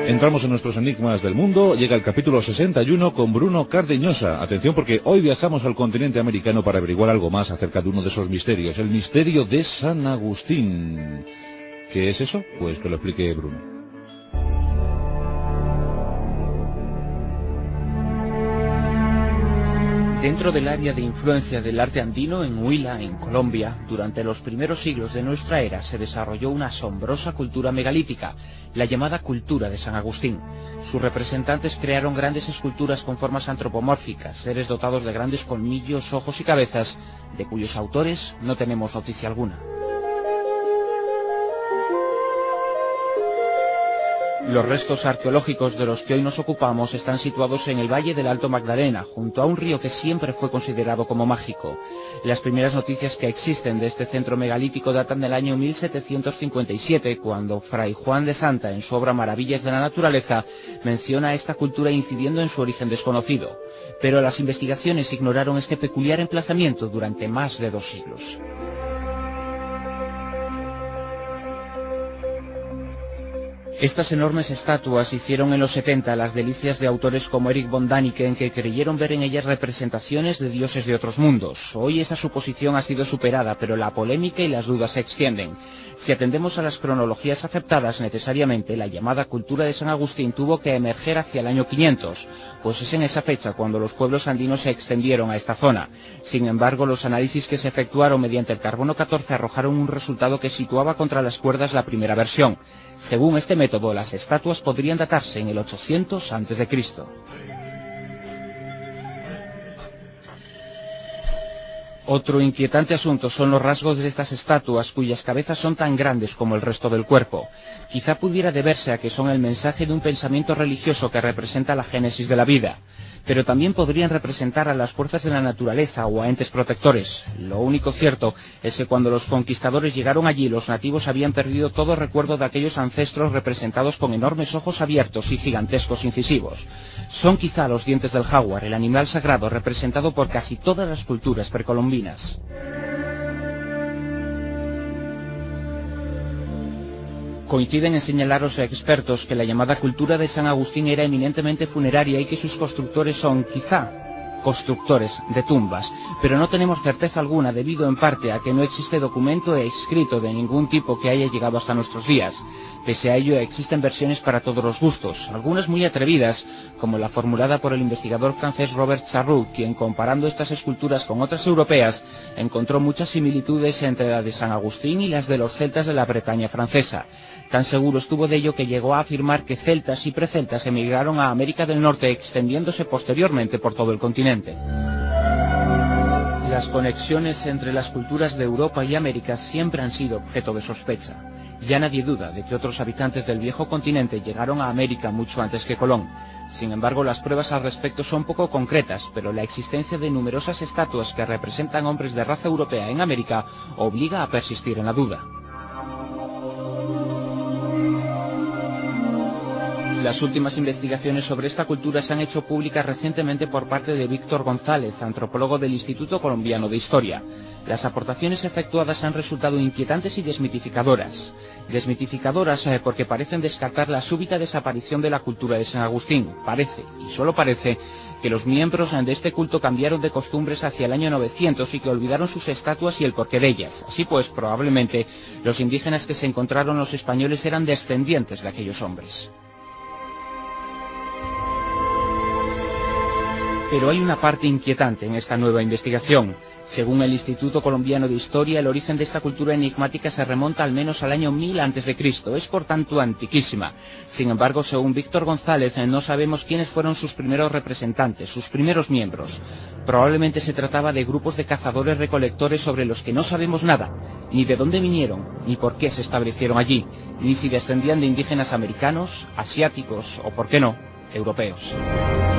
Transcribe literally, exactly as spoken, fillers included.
Entramos en nuestros enigmas del mundo. Llega el capítulo sesenta y uno con Bruno Cardeñosa. Atención, porque hoy viajamos al continente americano para averiguar algo más acerca de uno de esos misterios, el misterio de San Agustín. ¿Qué es eso? Pues que lo explique Bruno. Dentro del área de influencia del arte andino, en Huila, en Colombia, durante los primeros siglos de nuestra era se desarrolló una asombrosa cultura megalítica, la llamada cultura de San Agustín. Sus representantes crearon grandes esculturas con formas antropomórficas, seres dotados de grandes colmillos, ojos y cabezas, de cuyos autores no tenemos noticia alguna. Los restos arqueológicos de los que hoy nos ocupamos están situados en el Valle del Alto Magdalena, junto a un río que siempre fue considerado como mágico. Las primeras noticias que existen de este centro megalítico datan del año mil setecientos cincuenta y siete, cuando Fray Juan de Santa, en su obra Maravillas de la Naturaleza, menciona esta cultura incidiendo en su origen desconocido. Pero las investigaciones ignoraron este peculiar emplazamiento durante más de dos siglos. Estas enormes estatuas hicieron en los setenta las delicias de autores como Erich von Däniken, que creyeron ver en ellas representaciones de dioses de otros mundos. Hoy esa suposición ha sido superada, pero la polémica y las dudas se extienden. Si atendemos a las cronologías aceptadas, necesariamente la llamada cultura de San Agustín tuvo que emerger hacia el año quinientos, pues es en esa fecha cuando los pueblos andinos se extendieron a esta zona. Sin embargo, los análisis que se efectuaron mediante el carbono catorce arrojaron un resultado que situaba contra las cuerdas la primera versión. Según este método, las estatuas podrían datarse en el ochocientos antes de Cristo. Otro inquietante asunto son los rasgos de estas estatuas, cuyas cabezas son tan grandes como el resto del cuerpo. Quizá pudiera deberse a que son el mensaje de un pensamiento religioso que representa la génesis de la vida, pero también podrían representar a las fuerzas de la naturaleza o a entes protectores. Lo único cierto es que cuando los conquistadores llegaron allí, los nativos habían perdido todo recuerdo de aquellos ancestros representados con enormes ojos abiertos y gigantescos incisivos. Son quizá los dientes del jaguar, el animal sagrado representado por casi todas las culturas precolombinas. Coinciden en señalar los expertos que la llamada cultura de San Agustín era eminentemente funeraria y que sus constructores son, quizá, constructores de tumbas, pero no tenemos certeza alguna debido en parte a que no existe documento escrito de ningún tipo que haya llegado hasta nuestros días. Pese a ello, existen versiones para todos los gustos, algunas muy atrevidas, como la formulada por el investigador francés Robert Charroux, quien, comparando estas esculturas con otras europeas, encontró muchas similitudes entre la de San Agustín y las de los celtas de la Bretaña francesa. Tan seguro estuvo de ello que llegó a afirmar que celtas y preceltas emigraron a América del Norte, extendiéndose posteriormente por todo el continente. Las conexiones entre las culturas de Europa y América siempre han sido objeto de sospecha. Ya nadie duda de que otros habitantes del viejo continente llegaron a América mucho antes que Colón. Sin embargo, las pruebas al respecto son poco concretas, pero la existencia de numerosas estatuas que representan hombres de raza europea en América obliga a persistir en la duda. Las últimas investigaciones sobre esta cultura se han hecho públicas recientemente por parte de Víctor González, antropólogo del Instituto Colombiano de Historia. Las aportaciones efectuadas han resultado inquietantes y desmitificadoras. Desmitificadoras eh, porque parecen descartar la súbita desaparición de la cultura de San Agustín. Parece, y solo parece, que los miembros de este culto cambiaron de costumbres hacia el año novecientos y que olvidaron sus estatuas y el porqué de ellas. Así pues, probablemente, los indígenas que se encontraron los españoles eran descendientes de aquellos hombres. Pero hay una parte inquietante en esta nueva investigación. Según el Instituto Colombiano de Historia, el origen de esta cultura enigmática se remonta al menos al año mil antes de Cristo, es por tanto antiquísima. Sin embargo, según Víctor González, no sabemos quiénes fueron sus primeros representantes, sus primeros miembros. Probablemente se trataba de grupos de cazadores-recolectores sobre los que no sabemos nada, ni de dónde vinieron, ni por qué se establecieron allí, ni si descendían de indígenas americanos, asiáticos o, por qué no, europeos.